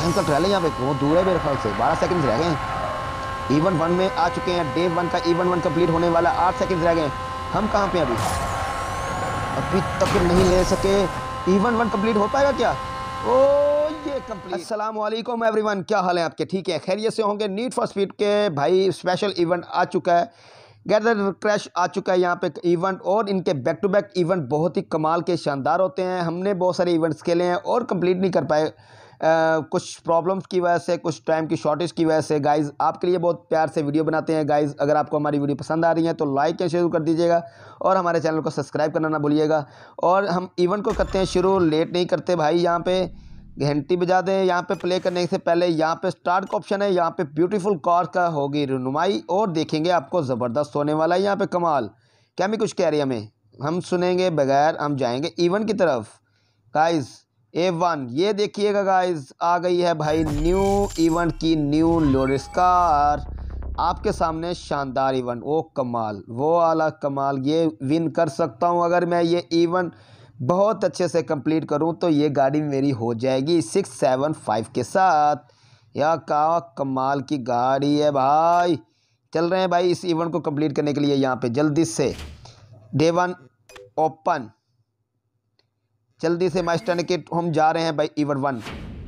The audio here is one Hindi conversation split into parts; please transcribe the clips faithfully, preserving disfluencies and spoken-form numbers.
टाइम का ट्रायल है यहाँ पे, बहुत दूर है मेरे ख्याल से, बारह सेकंड्स रह गए हैं। इवन वन में आ चुके हैं, डे वन का इवन वन कंप्लीट होने वाला, आठ सेकंड्स रह गए। हम कहाँ पे अभी अभी तक नहीं ले सके। इवन वन कंप्लीट हो पाएगा क्या? ओ ये कंप्लीट। अस्सलाम वालेकुम एवरीवन, क्या हाल है आपके? ठीक है, खैरियत से होंगे। नीड फॉर स्पीड के भाई स्पेशल इवेंट आ चुका है, गैदर क्रैश आ चुका है यहाँ पे इवेंट, और इनके बैक टू बैक इवेंट बहुत ही कमाल के शानदार होते हैं। हमने बहुत सारे इवेंट्स खेले हैं और कंप्लीट नहीं कर पाए, Uh, कुछ प्रॉब्लम्स की वजह से, कुछ टाइम की शॉर्टेज की वजह से। गाइज़ आपके लिए बहुत प्यार से वीडियो बनाते हैं। गाइज़ अगर आपको हमारी वीडियो पसंद आ रही है तो लाइक एंड शेयर कर दीजिएगा और हमारे चैनल को सब्सक्राइब करना ना भूलिएगा। और हम इवेंट को करते हैं शुरू, लेट नहीं करते भाई। यहाँ पे घंटी बजा दें, यहाँ पे प्ले करने से पहले यहाँ पे स्टार्ट का ऑप्शन है, यहाँ पे ब्यूटीफुल कार का होगी रहनुमाई और देखेंगे आपको ज़बरदस्त होने वाला है यहाँ पे कमाल। क्या मैं कुछ कह रही है हमें, हम सुनेंगे बगैर, हम जाएंगे इवेंट की तरफ। गाइज़ ए वन ये देखिएगा गाइज, आ गई है भाई न्यू इवेंट की न्यू लोरिस कार आपके सामने। शानदार इवेंट, ओ कमाल, वो आला कमाल। ये विन कर सकता हूँ अगर मैं ये इवेंट बहुत अच्छे से कंप्लीट करूँ तो ये गाड़ी मेरी हो जाएगी सिक्स सेवन फाइव के साथ। या का कमाल की गाड़ी है भाई। चल रहे हैं भाई इस इवेंट को कंप्लीट करने के लिए यहाँ पे जल्दी से। डे वन ओपन, जल्दी से माई स्टैंड के हम जा रहे हैं भाई इवेंट वन।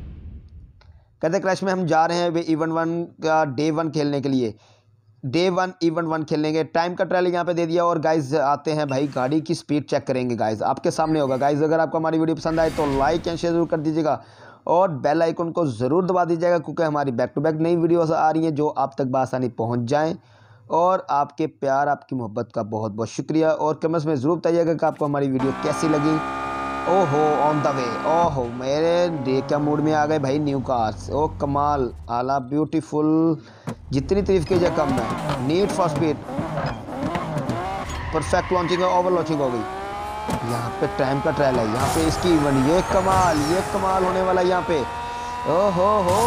कहते क्रैश में हम जा रहे हैं भाई इवेंट वन का डे वन खेलने के लिए। डे वन इवेंट वन खेलेंगे। टाइम का ट्रायल यहाँ पे दे दिया और गाइज आते हैं भाई गाड़ी की स्पीड चेक करेंगे। गाइज आपके सामने होगा। गाइज अगर आपको हमारी वीडियो पसंद आए तो लाइक एंड शेयर जरूर कर दीजिएगा और बेल आइकन को ज़रूर दबा दीजिएगा, क्योंकि हमारी बैक टू बैक नई वीडियोस आ रही हैं जो आप तक बआसानी पहुँच जाएँ। और आपके प्यार, आपकी मोहब्बत का बहुत बहुत शुक्रिया। और कमेंट्स में ज़रूर बताइएगा कि आपको हमारी वीडियो कैसी लगी। ओहो ऑन द वे, ओहो मेरे डे क्या मूड में आ गए भाई न्यू कार्स। ओ कमाल आला ब्यूटीफुल, जितनी तारीफ की जाए कम है। Need for speed perfect launching है, ओवर लॉन्चिंग हो गई। यहाँ पे टाइम का ट्रायल है, यहाँ पे इसकी इवेंट, ये कमाल, ये कमाल होने वाला है यहाँ पे। ओहो हो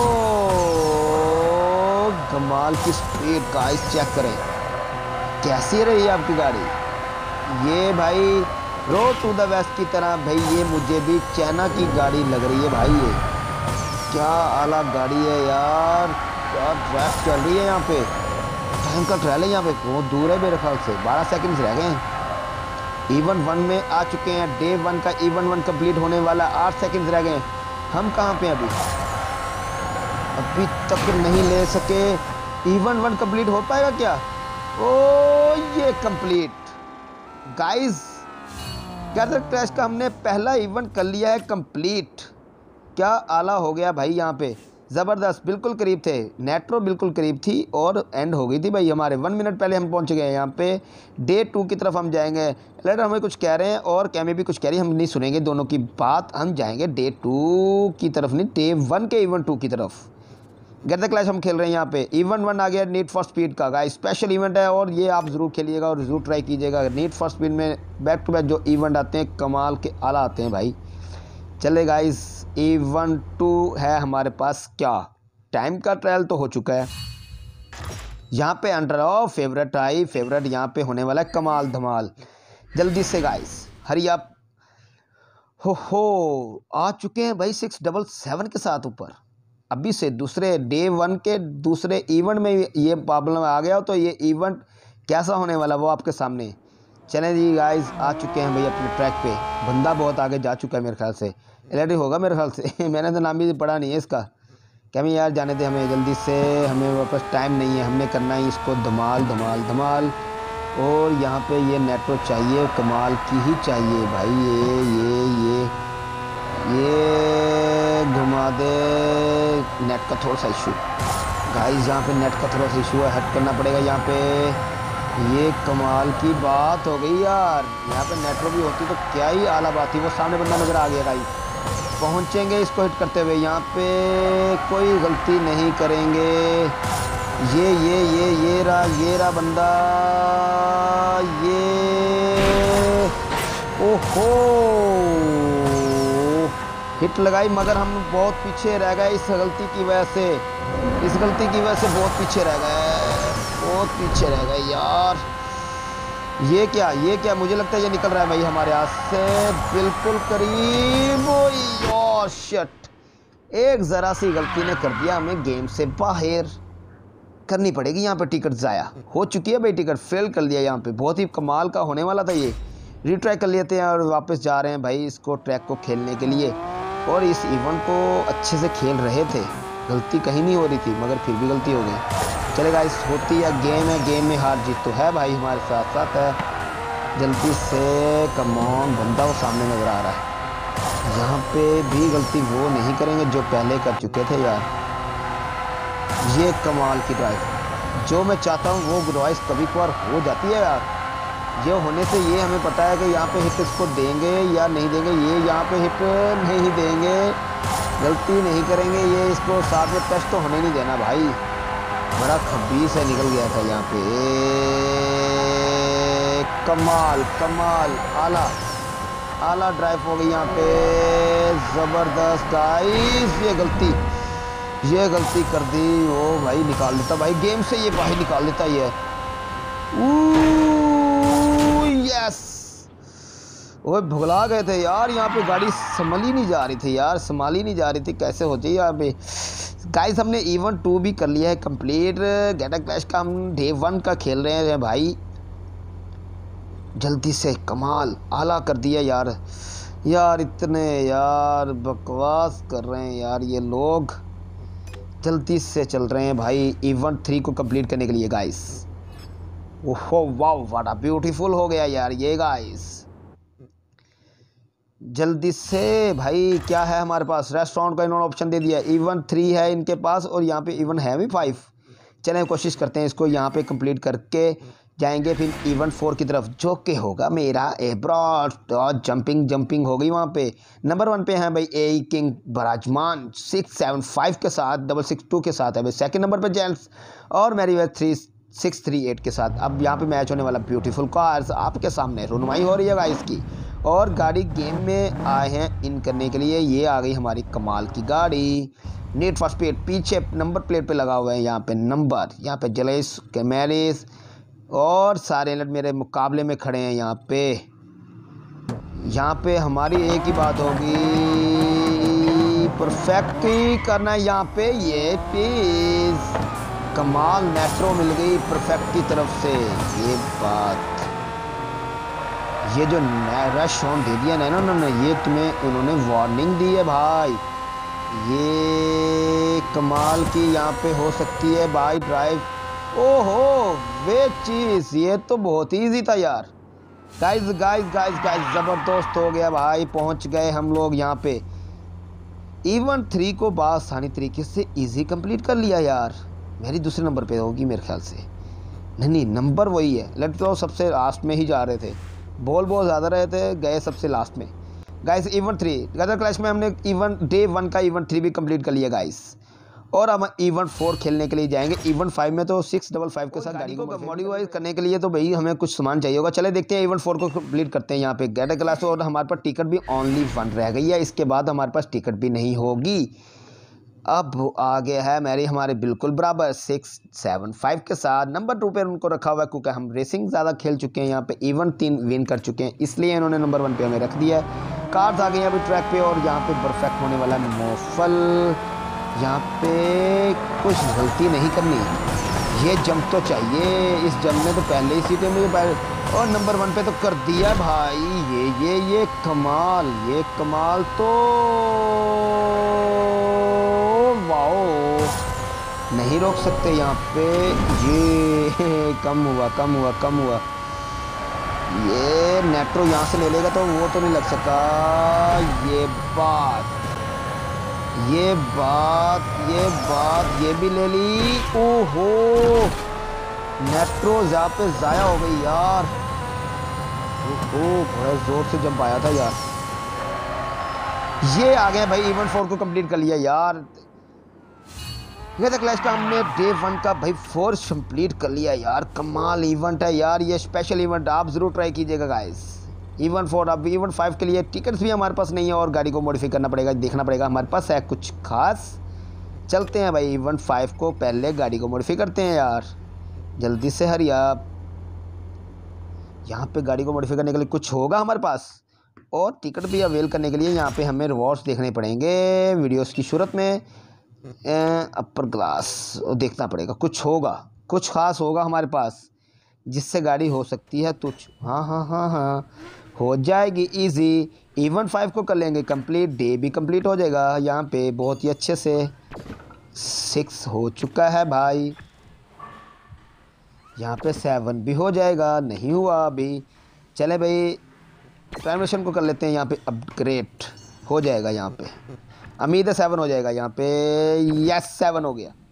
कमाल की स्पीड। गाइस चेक करें कैसी रही है आपकी गाड़ी। ये भाई रोड टू द वेस्ट की तरह भाई, ये मुझे भी चाइना की गाड़ी लग रही है भाई। ये क्या आला गाड़ी है यार, क्या ट्रैक चल रही है यहाँ पे। टाइम का ट्रायल है यहाँ पे, बहुत दूर है मेरे ख्याल से, बारह सेकंड्स रह गए हैं। इवेंट वन में आ चुके हैं, डे वन का इवेंट वन कंप्लीट होने वाला, आठ सेकंड्स रह गए। हम कहाँ पे अभी अभी तक नहीं ले सके। इवेंट वन कंप्लीट हो पाएगा क्या? ओ ये कंप्लीट। गाइज गैदर क्रैश का हमने पहला इवेंट कर लिया है कंप्लीट। क्या आला हो गया भाई यहाँ पे, ज़बरदस्त। बिल्कुल करीब थे, नेट्रो बिल्कुल करीब थी और एंड हो गई थी भाई हमारे। वन मिनट पहले हम पहुँच गए हैं यहाँ पे। डे टू की तरफ हम जाएंगे। लेटर हमें कुछ कह रहे हैं और कैमे भी कुछ कह रही है, हम नहीं सुनेंगे दोनों की बात। हम जाएंगे डे टू की तरफ, नहीं डे वन के इवेंट टू की तरफ। गैदर क्लैश हम खेल रहे हैं यहाँ पे। इवेंट वन आ गया नीड फॉर स्पीड का, गाइस स्पेशल इवेंट है और ये आप ज़रूर खेलिएगा और ज़रूर ट्राई कीजिएगा। नीड फॉर स्पीड में बैक टू बैक जो इवेंट आते हैं कमाल के आला आते हैं भाई। चले गाइस इवेंट टू है हमारे पास। क्या टाइम का ट्रायल तो हो चुका है यहाँ पे। Under of favourite I, favourite यहाँ पे होने वाला है कमाल धमाल। जल्दी से गाइस हरी आप। हो हो आ चुके हैं भाई सिक्स डबल सेवन के साथ ऊपर। अभी से दूसरे डे वन के दूसरे इवेंट में ये प्रॉब्लम आ गया तो ये इवेंट कैसा होने वाला वो आपके सामने। चलें जी गाइस आ चुके हैं भाई अपने ट्रैक पे। बंदा बहुत आगे जा चुका है मेरे ख्याल से, इलेक्ट्रिक होगा मेरे ख्याल से मैंने तो नाम भी पढ़ा नहीं है इसका। क्या मैं यार जाने दे हमें जल्दी से, हमें वापस टाइम नहीं है, हमने करना है इसको धमाल धमाल धमाल। और यहाँ पे ये नेटवर्क चाहिए, कमाल की ही चाहिए भाई। ये ये ये ये घुमा दे। नेट का थोड़ा सा इशू गाइस, यहाँ पे नेट का थोड़ा सा इशू है, हट करना पड़ेगा यहाँ पे। ये कमाल की बात हो गई यार, यहाँ पे नेटवर्क भी होती तो क्या ही आला बात थी। वो सामने बंदा नजर आ गया गाइस, पहुँचेंगे इसको हिट करते हुए। यहाँ पे कोई गलती नहीं करेंगे। ये ये ये ये रहा ये रहा बंदा। ये ओहो हिट लगाई मगर हम बहुत पीछे रह गए इस गलती की वजह से। इस गलती की वजह से बहुत पीछे रह गए, बहुत पीछे रह गए यार। ये क्या ये क्या मुझे लगता है ये निकल रहा है भाई हमारे हाथ से बिल्कुल करीब। ओ शिट, एक ज़रा सी गलती ने कर दिया हमें गेम से बाहर। करनी पड़ेगी यहाँ पे, टिकट ज़ाया हो चुकी है भाई, टिकट फेल कर दिया यहाँ पे। बहुत ही कमाल का होने वाला था ये। रिट्राई कर लेते हैं और वापस जा रहे हैं भाई इसको ट्रैक को खेलने के लिए। और इस इवेंट को अच्छे से खेल रहे थे, गलती कहीं नहीं हो रही थी मगर फिर भी गलती हो गई। चलेगा, इस होती है गेम है, गेम में हार जीत तो है भाई हमारे साथ साथ है। जल्दी से कमॉन, बंदा वो सामने नज़र आ रहा है। यहाँ पे भी गलती वो नहीं करेंगे जो पहले कर चुके थे यार। ये कमाल की ड्राइव, जो मैं चाहता हूँ वो ड्राइव कभी कभार हो जाती है यार। ये होने से ये हमें पता है कि यहाँ पे हिट इसको देंगे या नहीं देंगे। ये यहाँ पे हिट नहीं देंगे, गलती नहीं करेंगे, ये इसको साथ में टच तो होने नहीं देना भाई। बड़ा खबीस है, निकल गया था यहाँ पे। कमाल कमाल, आला आला ड्राइव हो गई यहाँ पे, ज़बरदस्त गाइस। ये गलती ये गलती कर दी, ओ भाई निकाल देता भाई गेम से, ये बाहर निकाल देता ये। यस, ओए भुगला गए थे यार, यहाँ पे गाड़ी संभाली नहीं जा रही थी यार, संभाली नहीं जा रही थी। कैसे हो जाए यहाँ पे गाइस। हमने इवेंट टू भी कर लिया है कंप्लीट। गेट अ क्लैश का हम डे वन का खेल रहे हैं भाई। जल्दी से, कमाल, आला कर दिया यार। यार इतने यार बकवास कर रहे हैं यार ये लोग। जल्दी से चल रहे हैं भाई इवेंट थ्री को कंप्लीट करने के लिए गाइस। ओहो वाओ, व्हाट ब्यूटीफुल हो गया यार ये गाइस। जल्दी से भाई, क्या है हमारे पास, रेस्टोरेंट का इन्होंने ऑप्शन दे दिया। इवेंट थ्री है इनके पास और यहाँ पे इवेंट है भी फाइव। चलें कोशिश करते हैं इसको यहाँ पे कंप्लीट करके जाएंगे फिर इवेंट फोर की तरफ, जो कि होगा मेरा एब्रॉड। और जंपिंग जंपिंग हो गई वहाँ पे। नंबर वन पे है भाई ए किंग बराजमान सिक्स सेवन फाइव के साथ, डबल सिक्स टू के साथ है भाई। सेकंड नंबर पे जेंट्स और मेरी वे थ्री सिक्स थ्री एट के साथ। अब यहाँ पे मैच होने वाला ब्यूटीफुल कार्स आपके सामने, रुनवाई हो रही है गाइस की। और गाड़ी गेम में आए हैं इन करने के लिए। ये आ गई हमारी कमाल की गाड़ी, नीड फॉर स्पीड। पीछे नंबर प्लेट पे लगा हुआ है यहाँ पे नंबर, यहाँ पे जलेस कैमेरिस और सारे लड़ मेरे मुकाबले में खड़े हैं यहाँ पे। यहाँ पे हमारी एक ही बात होगी, परफेक्ट ही करना है यहाँ पे। ये प्लीज कमाल, मेट्रो मिल गई परफेक्ट की तरफ से। ये बात, ये जो रश ऑन दे दिया ना उन्होंने, ये तुम्हें उन्होंने वार्निंग दी है भाई। ये कमाल की यहाँ पे हो सकती है भाई ड्राइव। ओहो वे चीज़, ये तो बहुत ही ईजी था यार। गाइस गाइस गाइस गाइस ज़बरदस्त हो गया भाई, पहुंच गए हम लोग यहाँ पे। इवेंट थ्री को बआसानी तरीके से इजी कंप्लीट कर लिया यार। मेरी दूसरे नंबर पे होगी मेरे ख्याल से, नहीं नहीं नंबर वही है। लेट तो सबसे लास्ट में ही जा रहे थे, बॉल बहुत ज़्यादा रहे थे, गए सबसे लास्ट में। गाइस इवेंट थ्री गदर क्लैश में हमने इवेंट डे वन का इवेंट थ्री भी कंप्लीट कर लिया गाइस। और हम इवेंट फोर खेलने के लिए जाएंगे। इवेंट फाइव में तो सिक्स डबल फाइव के साथ गाड़ी को मॉडिफाई करने के लिए तो भाई हमें कुछ सामान चाहिए होगा। चले देखते हैं इवेंट फोर को कंप्लीट करते हैं यहाँ पे गेट अ क्लास। और हमारे पास टिकट भी ओनली वन रह गई है, इसके बाद हमारे पास टिकट भी नहीं होगी। अब आगे है मेरी हमारे बिल्कुल बराबर सिक्स सेवन फाइव के साथ। नंबर टू पे उनको रखा हुआ है क्योंकि हम रेसिंग ज़्यादा खेल चुके हैं, यहाँ पे इवेंट तीन विन कर चुके हैं, इसलिए इन्होंने नंबर वन पे हमें रख दिया है। कार्स आ गई हैं अभी ट्रैक पे और यहाँ पे परफेक्ट होने वाला मोफल। यहाँ पे कुछ गलती नहीं करनी, ये जंप तो चाहिए। इस जंप में तो पहले ही सीटें मुझे पहले और नंबर वन पे तो कर दिया भाई। ये ये ये कमाल, ये कमाल तो वाओ, नहीं रोक सकते यहाँ पे। ये कम हुआ कम हुआ कम हुआ। ये नेट्रो यहाँ से ले लेगा तो वो तो नहीं लग सका। ये बात ये बात ये बात ये भी ले ली। ओहो नेट्रो यहाँ पे ज़ाया हो गई यार। ओहो बड़ा जोर से जंप आया था यार। ये आ गया भाई, इवेंट फोर को कंप्लीट कर लिया यार। ये था क्लैश का हमने डे वन का भाई फोर्स कंप्लीट कर लिया यार। कमाल इवेंट है यार, ये स्पेशल इवेंट आप ज़रूर ट्राई कीजिएगा गाइस। इवेंट फोर, अब इवेंट फाइव के लिए टिकट्स भी हमारे पास नहीं है और गाड़ी को मॉडिफाई करना पड़ेगा, देखना पड़ेगा हमारे पास है कुछ खास। चलते हैं भाई इवेंट फाइव को पहले गाड़ी को मॉडिफाई करते हैं यार। जल्दी से हरी आप, यहाँ पे गाड़ी को मॉडिफाई करने के लिए कुछ होगा हमारे पास। और टिकट भी अवेल करने के लिए यहाँ पे हमें रिवॉर्ड्स देखने पड़ेंगे वीडियोस की सूरत में। अपर ग्लास देखना पड़ेगा, कुछ होगा, कुछ खास होगा हमारे पास जिससे गाड़ी हो सकती है तुझ। हाँ हाँ हाँ हाँ हो जाएगी इजी। इवेंट फाइव को कर लेंगे कंप्लीट, डे भी कंप्लीट हो जाएगा यहाँ पे बहुत ही अच्छे से। सिक्स हो चुका है भाई, यहाँ पे सेवन भी हो जाएगा, नहीं हुआ अभी। चले भाई ट्रांसलेशन को कर लेते हैं यहाँ पे, अपग्रेड हो जाएगा यहाँ पे, उम्मीद है सेवन हो जाएगा यहाँ पे। यस सेवन हो गया।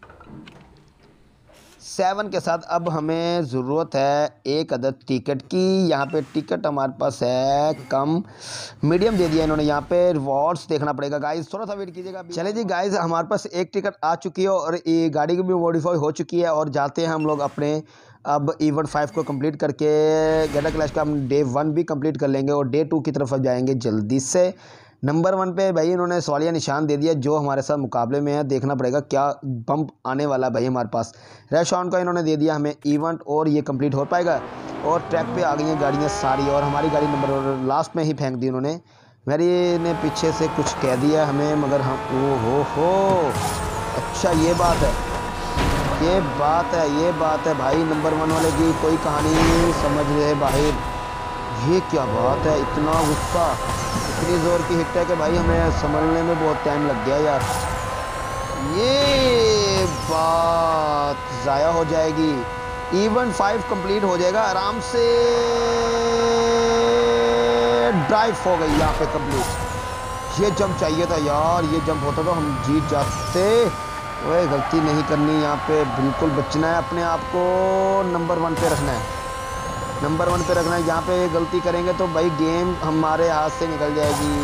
सेवन के साथ अब हमें ज़रूरत है एक अदद टिकट की। यहाँ पे टिकट हमारे पास है कम, मीडियम दे दिया इन्होंने। यहाँ पे रिवॉर्ड्स देखना पड़ेगा गाइस, थोड़ा सा वेट कीजिएगा। चले जी गाइस, हमारे पास एक टिकट आ चुकी है और ये गाड़ी की भी मॉडिफाई हो चुकी है और जाते हैं हम लोग अपने अब इवेंट फाइव को कंप्लीट करके। गेटा क्लैश का हम डे वन भी कंप्लीट कर लेंगे और डे टू की तरफ जाएंगे जल्दी से। नंबर वन पे भाई इन्होंने सवालिया निशान दे दिया जो हमारे साथ मुकाबले में है, देखना पड़ेगा क्या बम्प आने वाला भाई हमारे पास। रेशॉन का इन्होंने दे दिया हमें इवेंट और ये कंप्लीट हो पाएगा। और ट्रैक पे आ गई हैं गाड़ियाँ सारी और हमारी गाड़ी नंबर लास्ट में ही फेंक दी उन्होंने। मेरी ने पीछे से कुछ कह दिया हमें मगर हम ओ हो हो अच्छा ये बात है, ये बात है, ये बात है भाई। नंबर वन वाले की कोई कहानी समझ रहे भाई, ये क्या बात है, इतना गुस्सा, इतनी ज़ोर की हिट है कि भाई हमें समझने में बहुत टाइम लग गया यार। ये बात ज़ाया हो जाएगी। इवेंट फाइव कंप्लीट हो जाएगा आराम से। ड्राइव हो गई यहाँ पे कंप्लीट। ये जंप चाहिए था यार, ये जंप होता तो हम जीत जाते। ओए गलती नहीं करनी यहाँ पे, बिल्कुल बचना है, अपने आप को नंबर वन पे रखना है, नंबर वन पे रखना है। यहाँ पे गलती करेंगे तो भाई गेम हमारे हाथ से निकल जाएगी।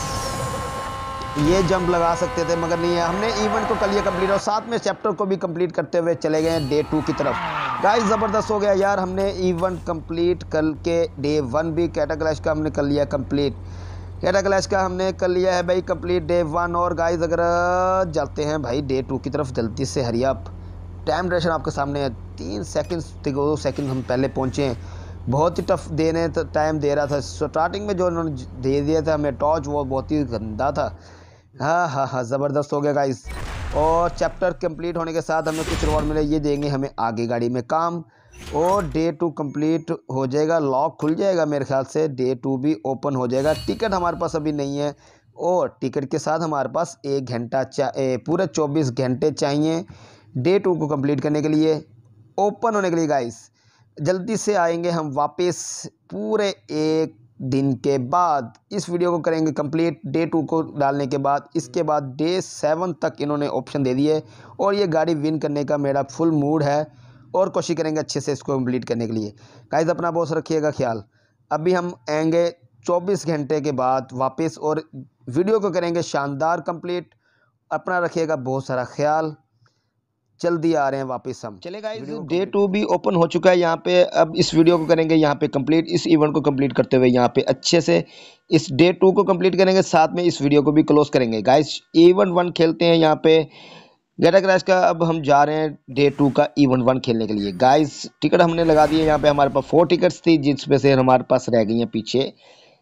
ये जंप लगा सकते थे मगर नहीं है। हमने इवेंट को कर लिया कंप्लीट और साथ में चैप्टर को भी कंप्लीट करते हुए चले गए डे टू की तरफ। गाइस ज़बरदस्त हो गया यार, हमने इवेंट कंप्लीट करके डे वन भी कैटा क्लैश का हमने कर लिया कंप्लीट। कैटा क्लैश का हमने कर लिया है भाई कंप्लीट डे वन। और गाइस अगर जाते हैं भाई डे टू की तरफ जल्दी से, हरी अप। टाइम ड्यूरेशन आपके सामने है, तीन सेकंड दो सेकंड हम पहले पहुँचे हैं। बहुत ही टफ देने टाइम दे रहा था। स्टार्टिंग में जो उन्होंने दे दिया था हमें टॉर्च, वो बहुत ही गंदा था। हाँ हाँ हाँ ज़बरदस्त हो गया गाइस। और चैप्टर कंप्लीट होने के साथ हमें कुछ रिवॉर्ड मिले, ये देंगे हमें आगे गाड़ी में काम। और डे टू कंप्लीट हो जाएगा, लॉक खुल जाएगा मेरे ख्याल से, डे टू भी ओपन हो जाएगा। टिकट हमारे पास अभी नहीं है और टिकट के साथ हमारे पास एक घंटा चाहिए, पूरे चौबीस घंटे चाहिए डे टू को कंप्लीट करने के लिए, ओपन होने के लिए गाइस। जल्दी से आएंगे हम वापस पूरे एक दिन के बाद। इस वीडियो को करेंगे कंप्लीट डे टू को डालने के बाद। इसके बाद डे सेवन तक इन्होंने ऑप्शन दे दिए और ये गाड़ी विन करने का मेरा फुल मूड है और कोशिश करेंगे अच्छे से इसको कंप्लीट करने के लिए। गाइस अपना बहुत रखिएगा ख्याल। अभी हम आएंगे चौबीस घंटे के बाद वापस और वीडियो को करेंगे शानदार कंप्लीट। अपना रखिएगा बहुत सारा ख्याल, जल्दी आ रहे हैं वापस हम। चले गाइस डे टू भी ओपन हो चुका है यहाँ पे। अब इस वीडियो को करेंगे यहाँ पे कंप्लीट, इस इवेंट को कंप्लीट करते हुए यहाँ पे अच्छे से इस डे टू को कंप्लीट करेंगे, साथ में इस वीडियो को भी क्लोज करेंगे। गाइस इवेंट वन खेलते हैं यहाँ पे गेटा क्लैश का। अब हम जा रहे हैं डे टू का इवेंट वन खेलने के लिए। गाइस टिकट हमने लगा दिए यहाँ पे, हमारे पास फोर टिकट्स थी जिसमें से हमारे पास रह गई हैं पीछे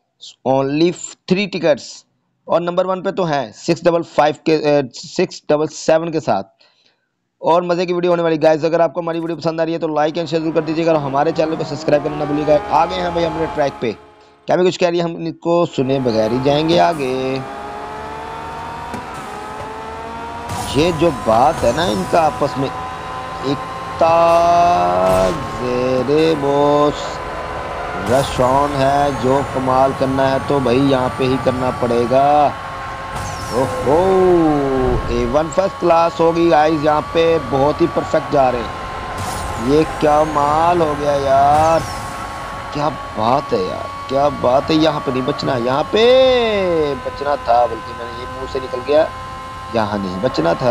ओनली थ्री टिकट्स। और नंबर वन पे तो है सिक्स डबल फाइव के सिक्स डबल सेवन के साथ। और मज़े की वीडियो होने वाली। गाइस अगर आपको हमारी वीडियो पसंद आ रही है तो लाइक एंड शेयर जरूर कर दीजिएगा और हमारे चैनल को सब्सक्राइब करना ना भूलिएगा। आगे हैं भाई हमारे ट्रैक पे, क्या भी कुछ कह रही है हम इनको सुने बगैर ही जाएंगे आगे। ये जो बात है ना इनका आपस में, एकता ज़ेरे बोस रेशॉन है, जो कमाल करना है तो भाई यहाँ पे ही करना पड़ेगा। ओहो ए वन फर्स्ट क्लास होगी गाइस, यहाँ पे बहुत ही परफेक्ट जा रहे हैं। ये क्या माल हो गया यार, क्या बात है यार, क्या बात है। यहाँ पे नहीं बचना, यहाँ पे बचना था, बल्कि मैंने ये मुंह से निकल गया, यहाँ नहीं बचना था।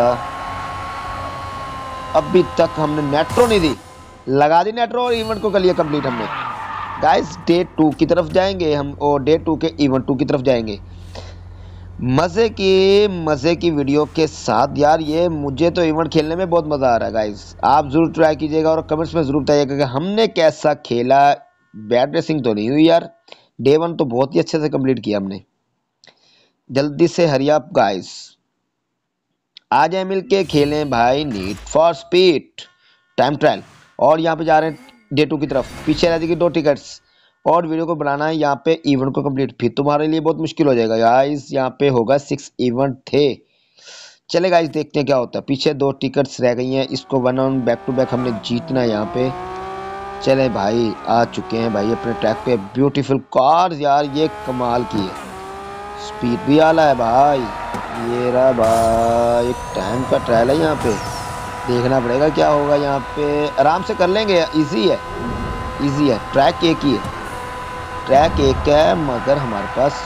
अभी तक हमने नेट्रो नहीं दी, लगा दी नेट्रो और इवेंट को कर लिया कंप्लीट हमने। गाइस डे टू की तरफ जाएंगे हम और डे टू के इवेंट टू की तरफ जाएंगे मज़े की मज़े की वीडियो के साथ। यार ये मुझे तो इवेंट खेलने में बहुत मज़ा आ रहा है गाइस, आप ज़रूर ट्राई कीजिएगा और कमेंट्स में ज़रूर बताइएगा कि हमने कैसा खेला। बैड रेसिंग तो नहीं हुई यार, डे वन तो बहुत ही अच्छे से कंप्लीट किया हमने। जल्दी से हरी अप गाइस, आ जाए मिलके खेलें भाई need for speed time trial. और यहाँ पे जा रहे हैं डे टू की तरफ, पीछे रह जाएगी दो टिकट्स और वीडियो को बनाना है यहाँ पे इवेंट को कंप्लीट, फिर तुम्हारे लिए बहुत मुश्किल हो जाएगा गाइस। यहाँ पे होगा सिक्स इवेंट थे। चले गाइस देखते हैं क्या होता है। पीछे दो टिकट्स रह गई हैं, इसको one on back to back हमने जीतना है यहाँ पे। चले भाई आ चुके हैं भाई अपने ट्रैक पे। ब्यूटीफुल कार यार, ये कमाल की है, स्पीड भी आला है भाई। ये रहा भाई, टाइम का ट्रायल है यहाँ पे, देखना पड़ेगा क्या होगा यहाँ पे। आराम से कर लेंगे, इजी है इजी है। ट्रैक एक ही है, ट्रैक एक है, मगर हमारे पास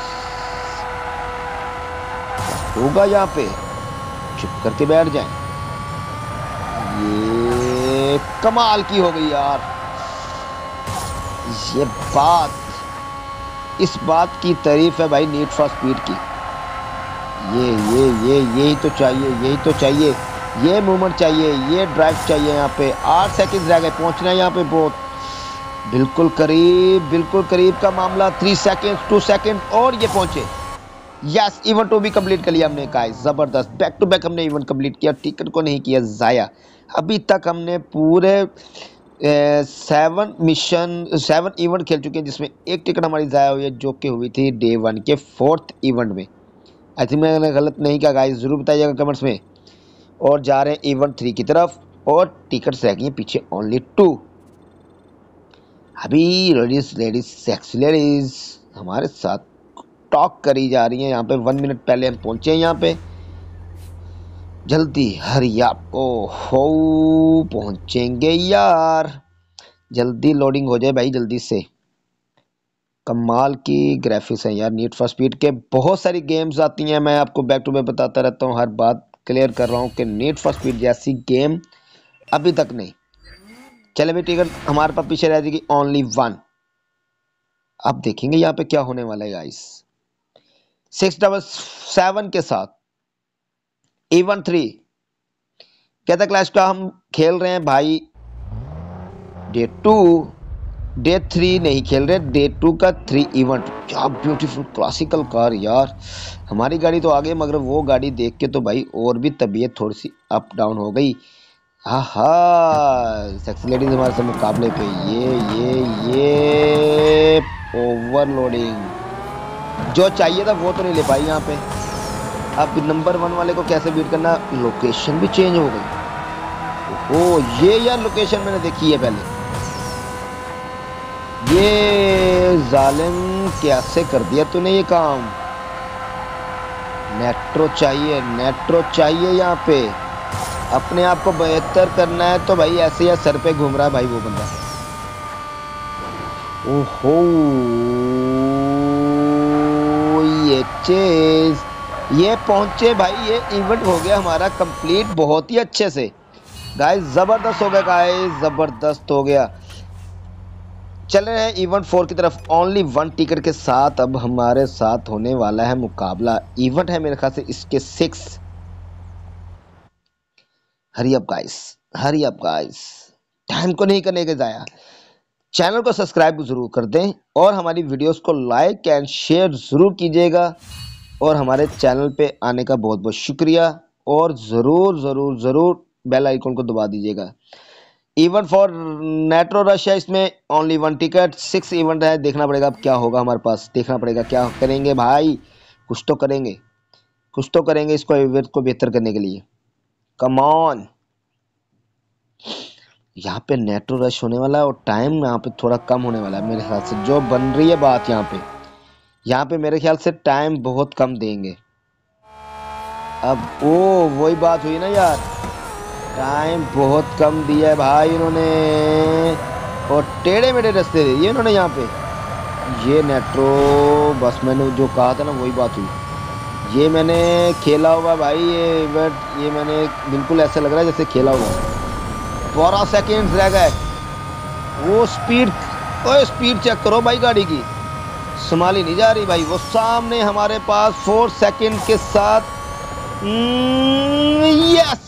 होगा यहाँ पे। चुप करके बैठ जाएं। ये कमाल की हो गई यार, ये बात, इस बात की तारीफ है भाई नीड फॉर स्पीड की। ये ये ये यही तो चाहिए, यही तो चाहिए, ये मूवमेंट चाहिए, ये ड्राइव चाहिए। यहाँ पे आठ सेकंड रह गए, पहुंचना है यहाँ पे बहुत बिल्कुल करीब, बिल्कुल करीब का मामला। थ्री सेकंड, टू सेकंड और ये पहुंचे। यस, इवेंट टू भी कंप्लीट कर लिया हमने गाइस, जबरदस्त। बैक टू बैक हमने इवेंट कंप्लीट किया, टिकट को नहीं किया जाया। अभी तक हमने पूरे सेवन मिशन सेवन इवेंट खेल चुके हैं, जिसमें एक टिकट हमारी ज़ाया हुई है जो कि हुई थी डे वन के फोर्थ इवेंट में। आई थिंक मैंने गलत नहीं किया गाइस, ज़रूर बताइएगा कमेंट्स में। और जा रहे हैं इवेंट थ्री की तरफ और टिकट्स रह गई हैं पीछे ओनली टू। अभी लेडीज लेडीज सेक्सी लेडीज हमारे साथ टॉक करी जा रही हैं। यहाँ पे वन मिनट पहले हम पहुँचे हैं यहाँ पे। जल्दी हरी आप, ओ हो पहुंचेंगे यार, जल्दी लोडिंग हो जाए भाई जल्दी से। कमाल की ग्राफिक्स हैं यार नीड फॉर स्पीड के। बहुत सारी गेम्स आती हैं, मैं आपको बैक टू बैक बताता रहता हूँ, हर बात क्लियर कर रहा हूँ कि नीड फॉर स्पीड जैसी गेम अभी तक नहीं। चले भाई टिकट हमारे पास पीछे रह जाएगी ओनली वन। अब देखेंगे यहाँ पे क्या होने वाला है गाइस। सिक्स डबल सेवन के साथ इवेंट थ्री कहता क्लैश का हम खेल रहे हैं भाई। डे टू, डे थ्री नहीं खेल रहे, डे टू का थ्री इवेंट। क्या ब्यूटीफुल क्लासिकल कार यार, हमारी गाड़ी तो आगे, मगर वो गाड़ी देख के तो भाई और भी तबीयत थोड़ी सी अप डाउन हो गई। हाँ, सेक्सी लेडीज हमारे से मुकाबले पे। ये ये ये ओवरलोडिंग जो चाहिए था वो तो नहीं ले पाई यहाँ पे। अब नंबर वन वाले को कैसे बीट करना, लोकेशन भी चेंज हो गई। ओह ये यार लोकेशन मैंने देखी है पहले। ये जालिम कैसे कर दिया तूने ये काम। नेट्रो चाहिए, नेट्रो चाहिए यहाँ पे। अपने आप को बेहतर करना है तो भाई ऐसे या सर पे घूम रहा है भाई वो बंदा। ओहो ये चीज, ये पहुंचे भाई, ये इवेंट हो गया हमारा कंप्लीट बहुत ही अच्छे से गाइस, जबरदस्त हो गया गाइस, जबरदस्त हो गया। चल रहे हैं इवेंट फोर की तरफ ओनली वन टिकट के साथ। अब हमारे साथ होने वाला है मुकाबला। इवेंट है मेरे ख्याल से इसके six. Hurry up guys, hurry up guys, time को नहीं करने के जाया। चैनल को सब्सक्राइब जरूर कर दें और हमारी वीडियोस को लाइक एंड शेयर जरूर कीजिएगा। और हमारे चैनल पे आने का बहुत बहुत शुक्रिया। और ज़रूर ज़रूर ज़रूर बेल आइकन को दबा दीजिएगा। इवेंट फॉर नेट्रो रश है, इसमें only one ticket, six event है। देखना पड़ेगा अब क्या होगा हमारे पास, देखना पड़ेगा क्या करेंगे भाई। कुछ तो करेंगे, कुछ तो करेंगे इसको इवेंट को बेहतर करने के लिए। कम ऑन, यहाँ पे नेट्रो रश होने वाला है और टाइम यहाँ पे थोड़ा कम होने वाला है मेरे ख्याल से, जो बन रही है बात यहाँ पे। यहाँ पे मेरे ख्याल से टाइम बहुत कम देंगे। अब ओ वही बात हुई ना यार, टाइम बहुत कम दिया है भाई इन्होंने और टेढ़े मेढ़े रास्ते दे दिए इन्होंने यहाँ पे। ये नेट्रो बस मैंने जो कहा था ना वही बात हुई। ये मैंने खेला हुआ भाई, ये इवेंट ये मैंने बिल्कुल ऐसा लग रहा है जैसे खेला हुआ। बारह सेकेंड्स रह गए। वो स्पीड, ओ स्पीड चेक करो भाई गाड़ी की, संभाली नहीं जा रही भाई। वो सामने हमारे पास फोर सेकेंड के साथ यस,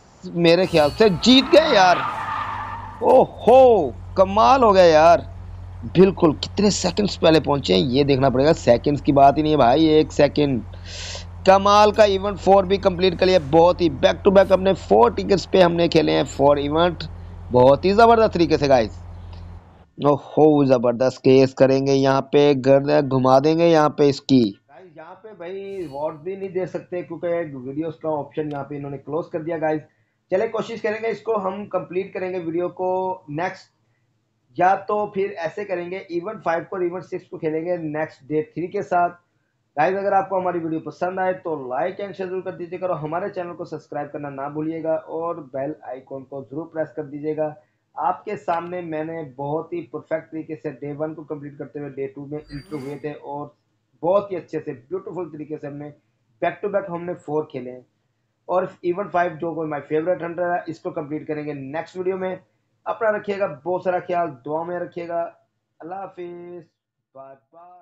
मेरे ख्याल से जीत गए यार। ओहो कमाल हो गया यार, बिल्कुल, कितने सेकंड्स पहले पहुंचे हैं ये देखना पड़ेगा। सेकंड्स की बात ही नहीं है भाई, एक सेकंड। कमाल का इवेंट फोर भी कंप्लीट कर लिया। बहुत ही बैक टू बैक अपने फोर टिकट्स पे हमने खेले हैं फोर इवेंट, बहुत ही जबरदस्त तरीके से गाइस। ओहो जबरदस्त केस करेंगे यहाँ पे, गर्दन घुमा देंगे यहाँ पे इसकी गाइस। यहाँ पे भाई रिवॉर्ड भी नहीं दे सकते क्योंकि वीडियोस का ऑप्शन यहाँ पे इन्होंने क्लोज कर दिया गाइस। चले कोशिश करेंगे इसको हम कंप्लीट करेंगे वीडियो को नेक्स्ट, या तो फिर ऐसे करेंगे इवेंट फाइव को इवेंट सिक्स को खेलेंगे नेक्स्ट डे थ्री के साथ। गाइस अगर आपको हमारी वीडियो पसंद आए तो लाइक एंड शेयर जरूर कर दीजिएगा और हमारे चैनल को सब्सक्राइब करना ना भूलिएगा और बेल आइकॉन को जरूर प्रेस कर दीजिएगा। आपके सामने मैंने बहुत ही परफेक्ट तरीके से डे वन को कंप्लीट करते हुए डे टू में इंट्रो हुए थे और बहुत ही अच्छे से ब्यूटीफुल तरीके से हमने बैक टू बैक हमने फोर खेले हैं। और इवेंट फाइव जो कोई माय फेवरेट हंटर है इसको कंप्लीट करेंगे नेक्स्ट वीडियो में। अपना रखिएगा बहुत सारा ख्याल, दुआ में रखिएगा। अल्लाह हाफिज, बाय बाय।